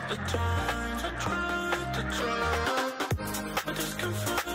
The times I tried to tell, I just can't find